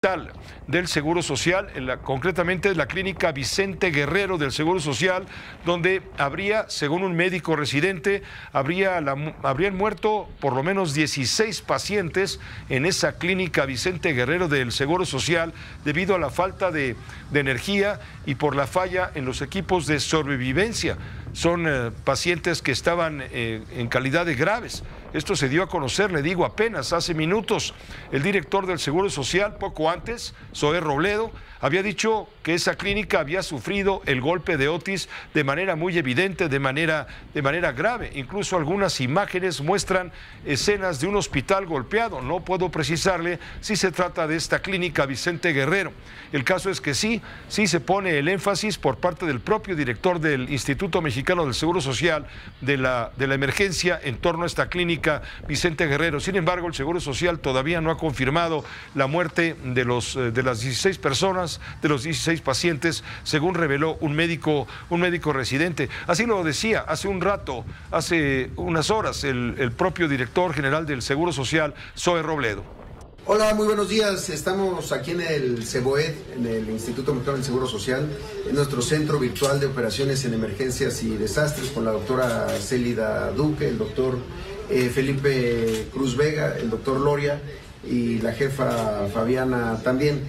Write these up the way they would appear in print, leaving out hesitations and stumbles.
hospital del Seguro Social, concretamente la clínica Vicente Guerrero del Seguro Social, donde habría, según un médico residente, habrían muerto por lo menos 16 pacientes en esa clínica Vicente Guerrero del Seguro Social debido a la falta de energía y por la falla en los equipos de sobrevivencia. Son pacientes que estaban en calidad de graves. Esto se dio a conocer, le digo, apenas hace minutos. El director del Seguro Social, poco antes, Zoé Robledo, había dicho que esa clínica había sufrido el golpe de Otis de manera muy evidente, de manera grave. Incluso algunas imágenes muestran escenas de un hospital golpeado. No puedo precisarle si se trata de esta clínica Vicente Guerrero. El caso es que sí se pone el énfasis por parte del propio director del Instituto Mexicano del Seguro Social de la emergencia en torno a esta clínica Vicente Guerrero. Sin embargo, el Seguro Social todavía no ha confirmado la muerte de las 16 personas, de los 16 pacientes, según reveló un médico residente. Así lo decía hace un rato, hace unas horas, el propio director general del Seguro Social, Zoé Robledo. Hola, muy buenos días. Estamos aquí en el CEBOED, en el Instituto Mexicano del Seguro Social, en nuestro centro virtual de operaciones en emergencias y desastres, con la doctora Célida Duque, el doctor Felipe Cruz Vega, el doctor Loria y la jefa Fabiana también.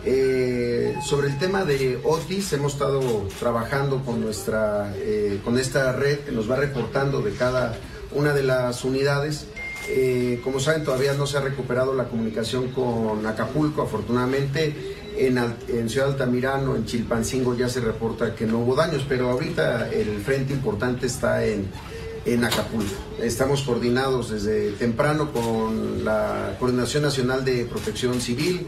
Sobre el tema de Otis, hemos estado trabajando con esta red que nos va reportando de cada una de las unidades. Como saben, todavía no se ha recuperado la comunicación con Acapulco. Afortunadamente, en Ciudad Altamirano, en Chilpancingo, ya se reporta que no hubo daños, pero ahorita el frente importante está en Acapulco. Estamos coordinados desde temprano con la Coordinación Nacional de Protección Civil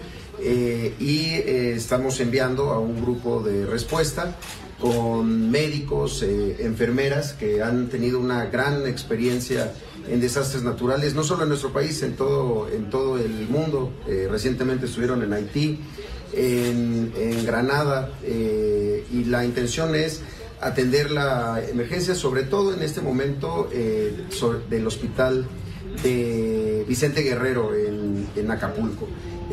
y estamos enviando a un grupo de respuesta con médicos, enfermeras que han tenido una gran experiencia en desastres naturales, no solo en nuestro país, en todo el mundo. Recientemente estuvieron en Haití, en Granada, y la intención es atender la emergencia, sobre todo en este momento del hospital de Vicente Guerrero en Acapulco.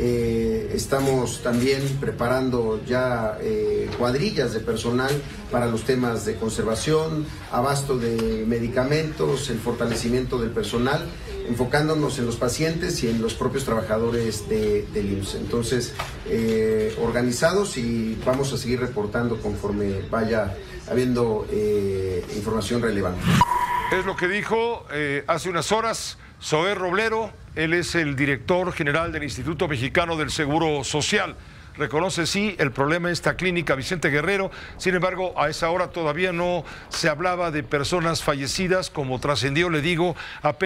Estamos también preparando ya cuadrillas de personal para los temas de conservación, abasto de medicamentos, el fortalecimiento del personal, enfocándonos en los pacientes y en los propios trabajadores del IMSS. Entonces, organizados, y vamos a seguir reportando conforme vaya habiendo información relevante. Es lo que dijo hace unas horas Zoé Robledo. Él es el director general del Instituto Mexicano del Seguro Social. Reconoce, sí, el problema de esta clínica Vicente Guerrero. Sin embargo, a esa hora todavía no se hablaba de personas fallecidas, como trascendió, le digo, apenas